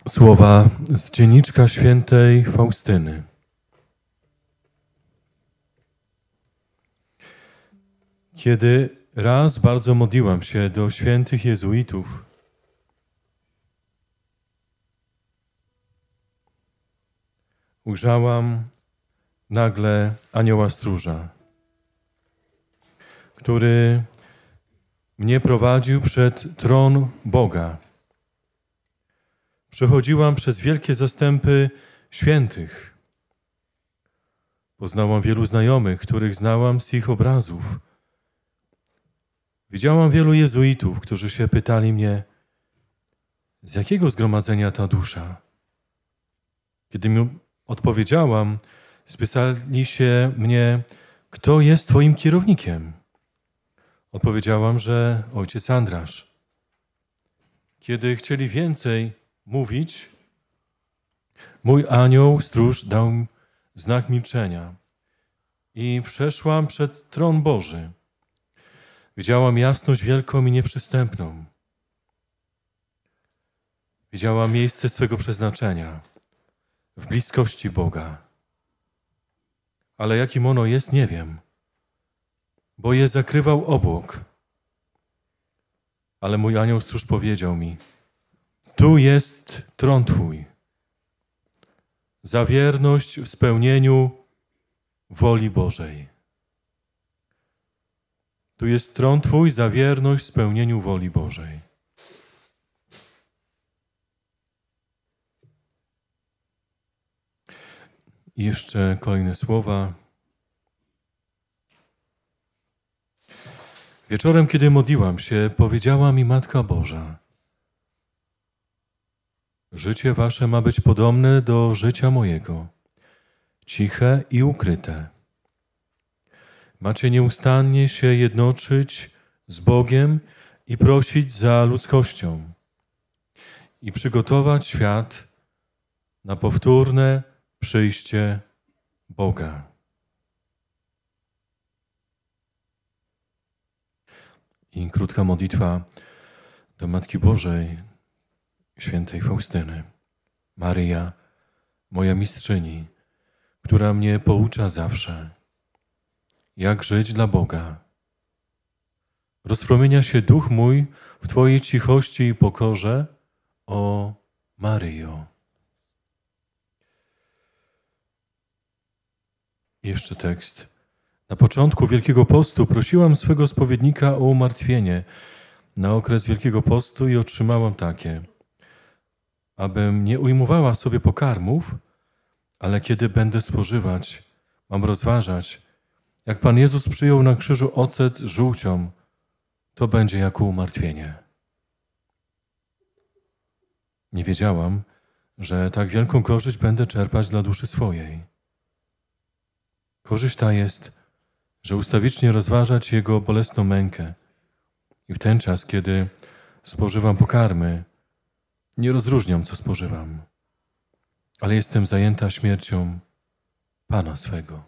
Słowa z dzienniczka świętej Faustyny. Kiedy raz bardzo modliłam się do świętych jezuitów, ujrzałam nagle anioła stróża, który mnie prowadził przed tron Boga. Przechodziłam przez wielkie zastępy świętych. Poznałam wielu znajomych, których znałam z ich obrazów. Widziałam wielu jezuitów, którzy się pytali mnie, z jakiego zgromadzenia ta dusza? Kiedy mi odpowiedziałam, spytali się mnie, kto jest twoim kierownikiem? Odpowiedziałam, że ojciec Andrasz. Kiedy chcieli więcej mówić, mój anioł stróż dał znak milczenia i przeszłam przed tron Boży. Widziałam jasność wielką i nieprzystępną. Widziałam miejsce swego przeznaczenia w bliskości Boga. Ale jakim ono jest, nie wiem, bo je zakrywał obłok. Ale mój anioł stróż powiedział mi, tu jest tron Twój, za wierność w spełnieniu woli Bożej. Tu jest tron Twój za wierność w spełnieniu woli Bożej. I jeszcze kolejne słowa. Wieczorem, kiedy modliłam się, powiedziała mi Matka Boża, życie wasze ma być podobne do życia mojego, ciche i ukryte. Macie nieustannie się jednoczyć z Bogiem i prosić za ludzkością i przygotować świat na powtórne przyjście Boga. I krótka modlitwa do Matki Bożej, świętej Faustyny. Maryja, moja mistrzyni, która mnie poucza zawsze, jak żyć dla Boga. Rozpromienia się duch mój w Twojej cichości i pokorze, o Maryjo. Jeszcze tekst. Na początku Wielkiego Postu prosiłam swego spowiednika o umartwienie na okres Wielkiego Postu i otrzymałam takie, abym nie ujmowała sobie pokarmów, ale kiedy będę spożywać, mam rozważać, jak Pan Jezus przyjął na krzyżu ocet z żółcią, to będzie jako umartwienie. Nie wiedziałam, że tak wielką korzyść będę czerpać dla duszy swojej. Korzyść ta jest, że ustawicznie rozważać Jego bolesną mękę i w ten czas, kiedy spożywam pokarmy, nie rozróżniam, co spożywam, ale jestem zajęta śmiercią Pana swego.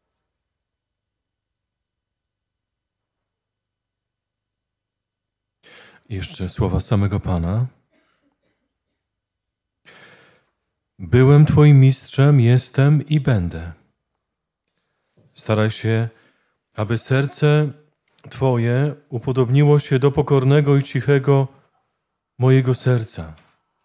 Jeszcze słowa samego Pana. Byłem Twoim mistrzem, jestem i będę. Staraj się, aby serce Twoje upodobniło się do pokornego i cichego mojego serca.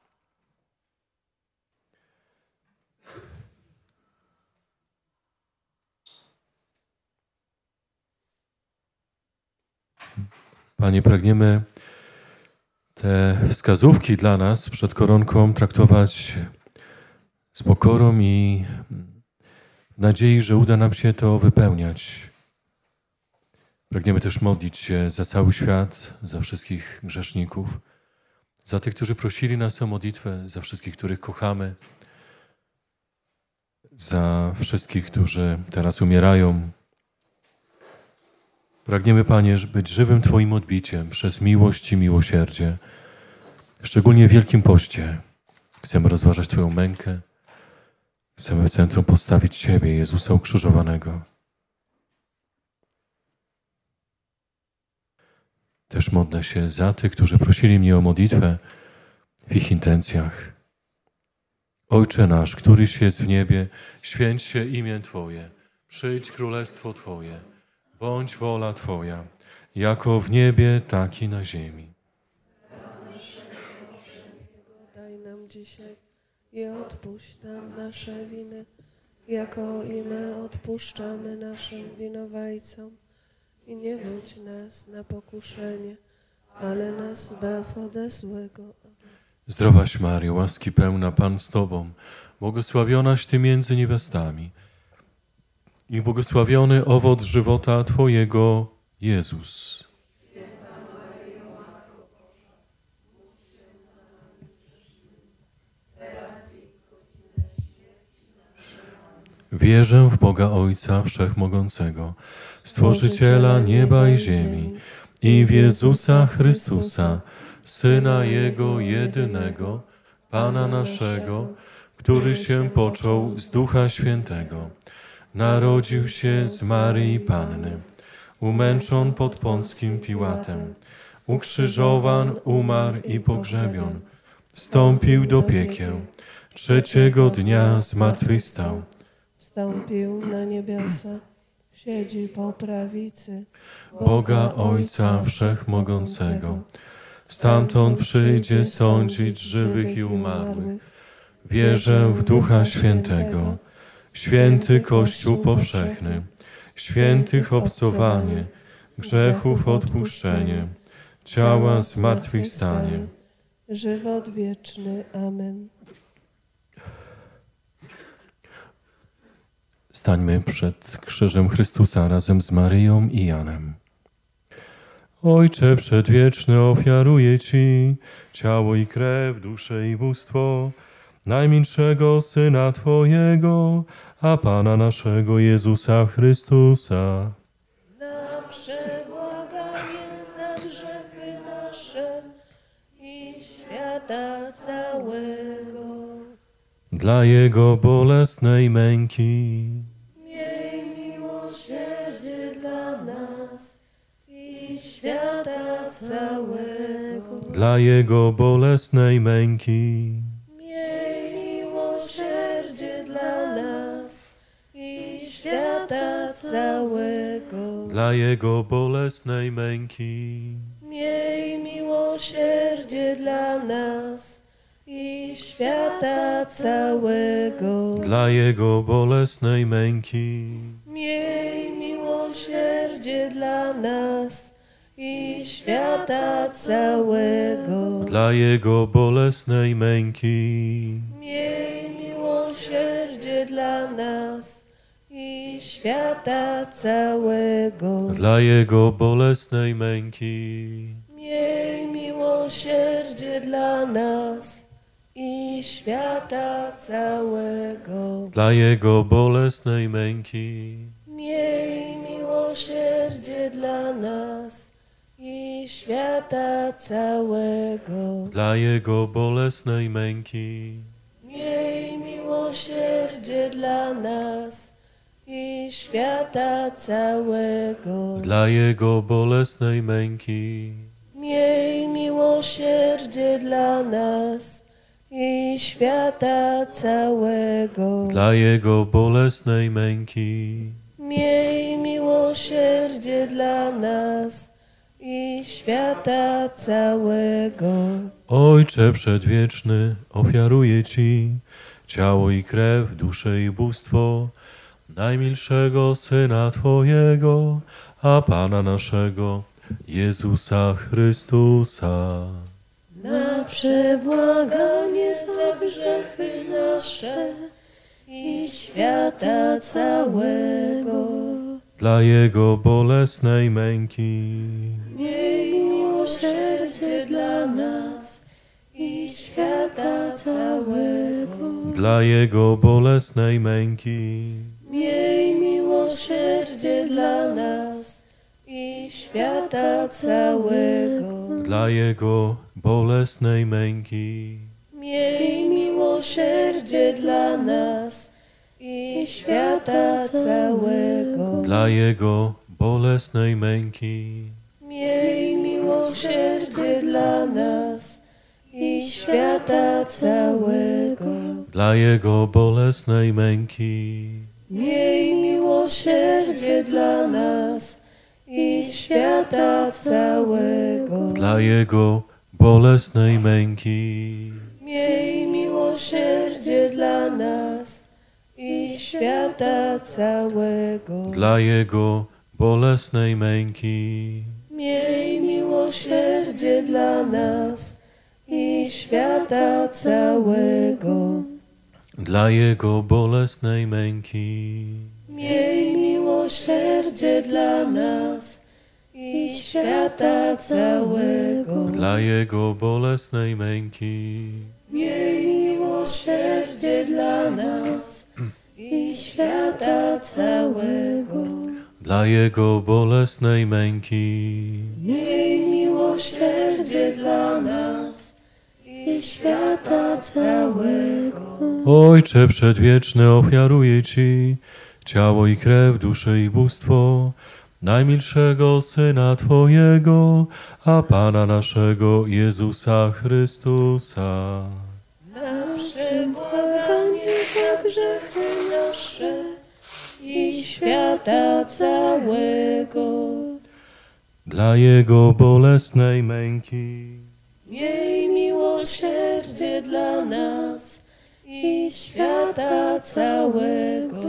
Panie, pragniemy te wskazówki dla nas przed koronką traktować z pokorą i w nadziei, że uda nam się to wypełniać. Pragniemy też modlić się za cały świat, za wszystkich grzeszników, za tych, którzy prosili nas o modlitwę, za wszystkich, których kochamy, za wszystkich, którzy teraz umierają. Pragniemy, Panie, być żywym Twoim odbiciem przez miłość i miłosierdzie. Szczególnie w Wielkim Poście chcemy rozważać Twoją mękę. Chcemy w centrum postawić Ciebie, Jezusa ukrzyżowanego. Też modlę się za tych, którzy prosili mnie o modlitwę w ich intencjach. Ojcze nasz, któryś jest w niebie, święć się imię Twoje. Przyjdź królestwo Twoje. Bądź wola Twoja, jako w niebie, tak i na ziemi. Daj nam dzisiaj i odpuść nam nasze winy, jako i my odpuszczamy naszym winowajcom. I nie wódź nas na pokuszenie, ale nas zbaw ode złego. Zdrowaś Maryjo, łaski pełna, Pan z Tobą, błogosławionaś Ty między niewiastami i błogosławiony owoc żywota Twojego, Jezus. Wierzę w Boga Ojca Wszechmogącego, Stworzyciela nieba i ziemi, i w Jezusa Chrystusa, Syna Jego jedynego, Pana naszego, który się począł z Ducha Świętego. Narodził się z Maryi Panny, umęczon pod Pąckim Piłatem, ukrzyżowan, umarł i pogrzebion, wstąpił do piekieł, trzeciego dnia zmartwychwstał. Wstąpił na niebiosa, siedzi po prawicy Boga Ojca Wszechmogącego. Stamtąd przyjdzie sądzić żywych i umarłych. Wierzę w Ducha Świętego, święty Kościół powszechny, świętych obcowanie, grzechów odpuszczenie, ciała zmartwychwstanie. Żywot wieczny. Amen. Stańmy przed krzyżem Chrystusa razem z Maryją i Janem. Ojcze przedwieczny, ofiaruję Ci ciało i krew, duszę i bóstwo najmilszego Syna Twojego, a Pana naszego Jezusa Chrystusa. Na przebłaganie za grzechy nasze i świata całego. Dla Jego bolesnej męki, Miej miłosierdzie dla nas i świata całego. dla Jego bolesnej męki, Miej miłosierdzie dla nas i świata całego. dla Jego bolesnej męki, Miej miłosierdzie dla nas i świata całego. dla Jego bolesnej męki, Miej miłosierdzie dla nas i świata całego. dla Jego bolesnej męki, Miej miłosierdzie dla nas i świata całego. dla Jego bolesnej męki, Miej miłosierdzie dla nas i świata całego. dla Jego bolesnej męki, Miej miłosierdzie dla nas i świata całego. dla Jego bolesnej męki, Miej miłosierdzie dla nas i świata całego. dla Jego bolesnej męki, Miej miłosierdzie dla nas i świata całego. dla Jego bolesnej męki, Miej miłosierdzie dla nas i świata całego. Ojcze przedwieczny, ofiaruję Ci ciało i krew, duszę i bóstwo najmilszego Syna Twojego, a Pana naszego, Jezusa Chrystusa. Na przebłaganie za grzechy nasze i świata całego. Dla Jego bolesnej męki, Miej miłosierdzie dla nas i świata całego. dla Jego bolesnej męki, Miej miłosierdzie dla nas i świata całego. dla Jego bolesnej męki, Miej miłosierdzie dla nas i świata całego. dla Jego bolesnej męki, Miej miłosierdzie dla nas i świata całego. dla Jego bolesnej męki, Miej miłosierdzie dla nas i świata całego. dla Jego bolesnej męki, Miej miłosierdzie dla nas i świata całego. dla Jego bolesnej męki, Miej miłosierdzie dla nas i świata całego. dla Jego bolesnej męki, Miej miłosierdzie dla nas i świata całego. dla Jego bolesnej męki, Miej miłosierdzie dla nas i świata całego. dla Jego bolesnej męki, Miej miłosierdzie dla nas i świata całego. Ojcze przedwieczny, ofiaruję Ci ciało i krew, duszę i bóstwo najmilszego Syna Twojego, a Pana naszego Jezusa Chrystusa, Na przebłaganie za grzechy nasze i świata całego. dla Jego bolesnej męki, Miej miłosierdzie dla nas i świata całego.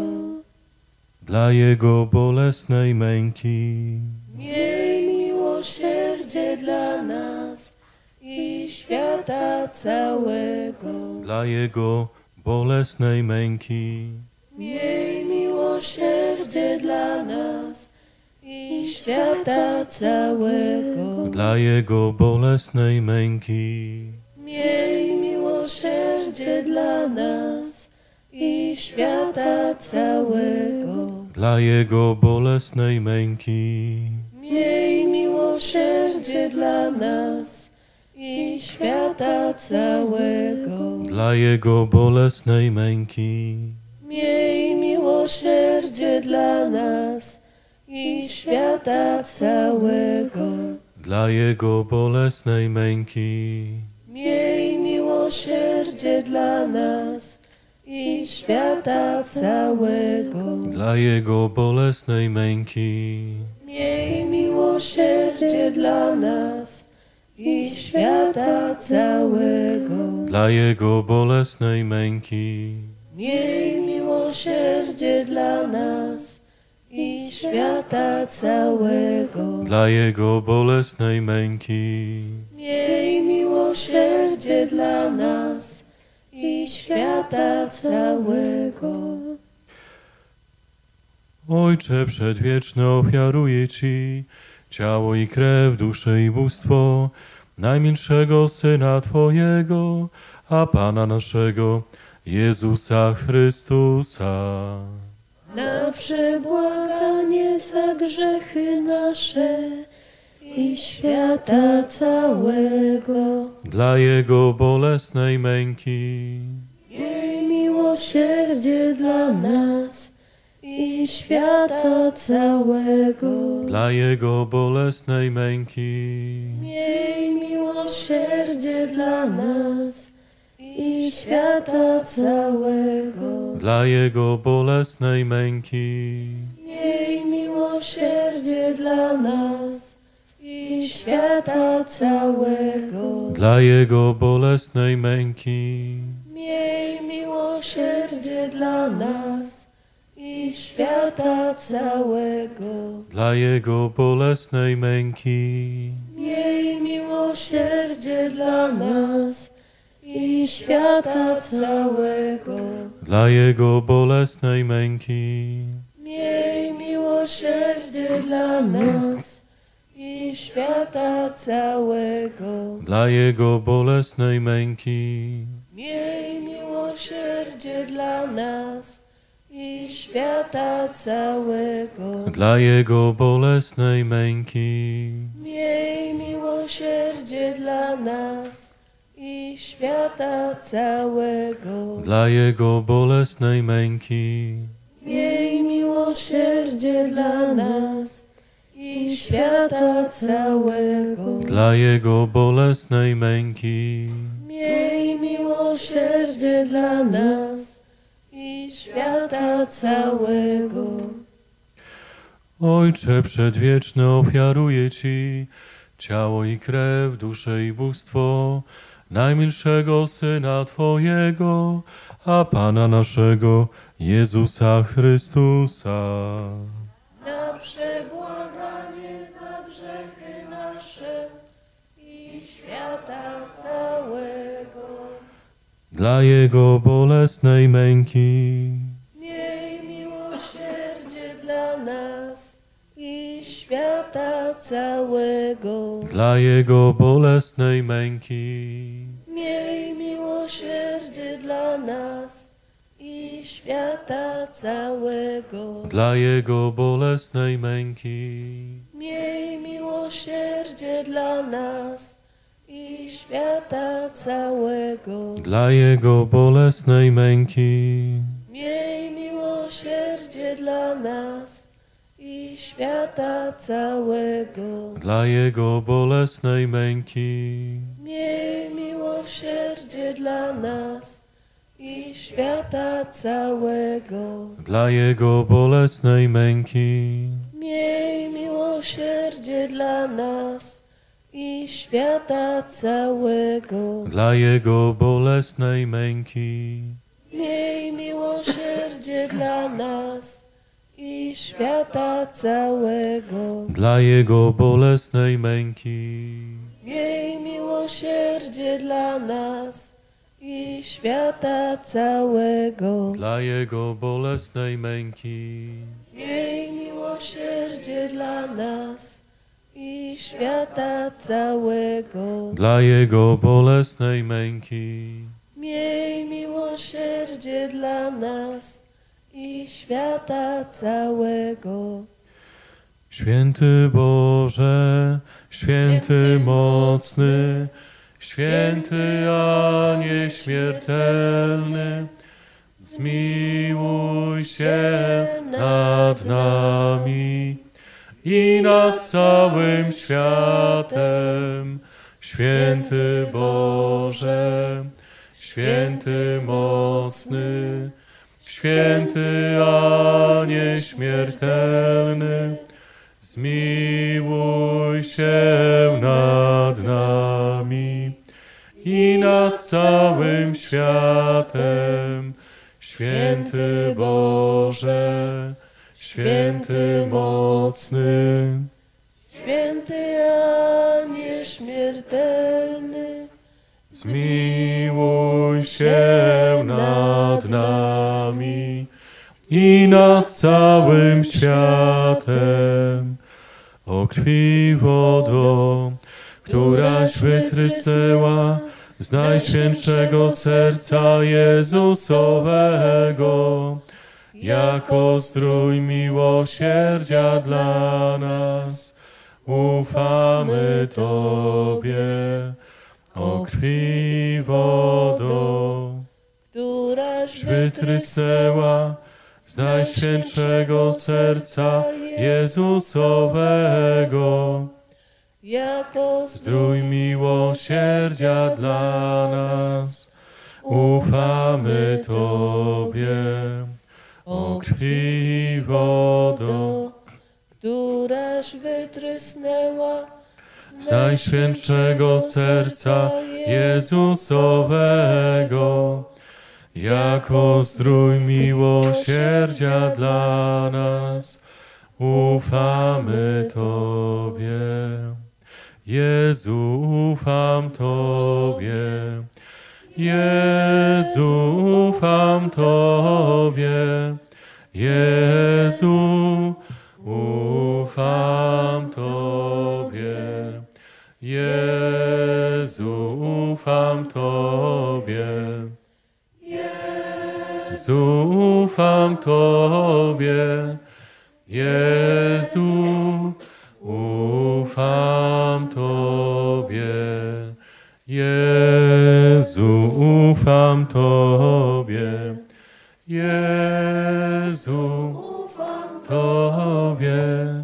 dla Jego bolesnej męki, Miej miłosierdzie dla nas i świata całego. dla Jego bolesnej męki, Miej miłosierdzie dla nas i świata całego. dla Jego bolesnej męki, Miej miłosierdzie dla nas i świata całego. dla Jego bolesnej męki, Miej miłosierdzie dla nas i świata całego. dla Jego bolesnej męki, Miej miłosierdzie dla nas i świata całego. dla Jego bolesnej męki, Miej miłosierdzie dla nas i świata całego. dla Jego bolesnej męki, Miej miłosierdzie dla nas i świata całego. dla Jego bolesnej męki, Miej miłosierdzie dla nas i świata całego. dla Jego bolesnej męki, Miej miłosierdzie dla nas i świata całego. Ojcze przedwieczny, ofiaruję Ci ciało i krew, duszę i bóstwo najmilszego Syna Twojego, a Pana naszego Jezusa Chrystusa, Na przebłaganie za grzechy nasze i świata całego. dla Jego bolesnej męki, Miej miłosierdzie dla nas i świata całego. dla Jego bolesnej męki, Miej miłosierdzie dla nas i świata całego. dla Jego bolesnej męki, Miej miłosierdzie dla nas i świata całego. dla Jego bolesnej męki, Miej miłosierdzie dla nas i świata całego. dla Jego bolesnej męki, Miej miłosierdzie dla nas i świata całego. dla Jego bolesnej męki, Miej miłosierdzie dla nas i świata całego. dla Jego bolesnej męki, Miej miłosierdzie dla nas i świata całego. dla Jego bolesnej męki, Miej miłosierdzie dla nas i świata całego. dla Jego bolesnej męki, Miej miłosierdzie dla nas i świata całego. dla Jego bolesnej męki, Miej miłosierdzie dla nas i świata całego. Ojcze przedwieczny, ofiaruję Ci ciało i krew, duszę i bóstwo najmilszego Syna Twojego, a Pana naszego Jezusa Chrystusa. Na przebłaganie za grzechy nasze i świata całego. Dla Jego bolesnej męki, Miej miłosierdzie dla nas i świata całego. dla Jego bolesnej męki, Miej miłosierdzie dla nas i świata całego. dla Jego bolesnej męki, Miej miłosierdzie dla nas i świata całego. dla Jego bolesnej męki, Miej miłosierdzie dla nas i świata całego. dla Jego bolesnej męki, Miej miłosierdzie dla nas i świata całego. dla Jego bolesnej męki, Miej miłosierdzie dla nas i świata całego. dla Jego bolesnej męki, Miej miłosierdzie dla nas i świata całego. dla Jego bolesnej męki, Miej miłosierdzie dla nas i świata całego. dla Jego bolesnej męki, Miej miłosierdzie dla nas i świata całego. dla Jego bolesnej męki, Miej miłosierdzie dla nas i świata całego. Święty Boże, święty mocny, święty a nieśmiertelny, zmiłuj się nad nami i nad całym światem. Święty Boże, święty mocny, święty a nieśmiertelny, zmiłuj się nad nami i nad całym światem. Święty Boże, święty mocny, Święty a nieśmiertelny, zmiłuj się nad nami i nad całym światem. O krwi wodo, któraś wytrysnęła z najświętszego serca Jezusowego, jako zdrój miłosierdzia dla nas, ufamy Tobie. O krwi wodo, któraś wytrysnęła z najświętszego serca Jezusowego, jako zdrój miłosierdzia dla nas, ufamy Tobie. O krwi wodo, któraś wytrysnęła z najświętszego serca Jezusowego, jako zdrój miłosierdzia dla nas, ufamy Tobie. Jezu, ufam Tobie. Jezu, ufam Tobie. Jezu, ufam Tobie. Jezu, ufam Tobie. Jezu, ufam Tobie. Jezu, ufam Tobie. Jezu, ufam Tobie. Jezu, ufam Tobie.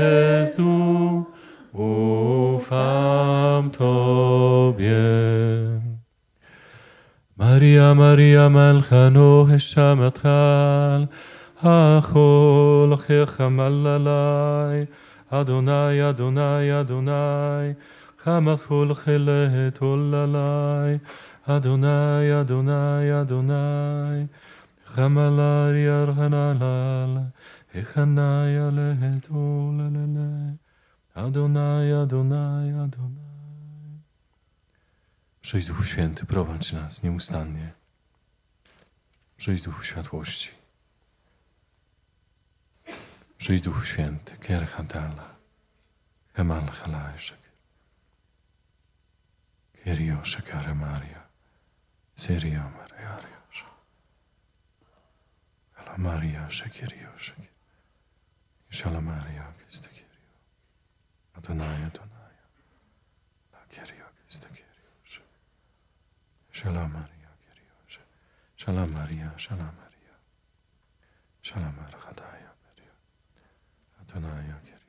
Jezu, ufam Tobie. Maria, Maria, Melchano, Heshamatchal, Achol, Chechamallalai, Adonai, Adonai, Adonai, Chamachol, Chelet, Olalai, Adonai, Adonai, Adonai, Chamalari, Arhanalal, Echanai, Alehet, Olalai, Adonai, Adonai, Adonai. Przyjdź Duchu Święty, prowadź nas nieustannie. Przyjdź Duchu Światłości. Przyjdź Duchu Święty, Kierchadala, Hemal Halajszek, Kierioszek, Aremaria, Syria, Mariariusz, Alamaria, Szekirioszek, Shalamaria, Kistekirio, Adonai, Adonai, La Kirio, Kistekirio. Shalom Maria, Kyrios. Shalom Maria, Shalom Maria. Shalom Archadaya, Maria. Adonai, Kyrios.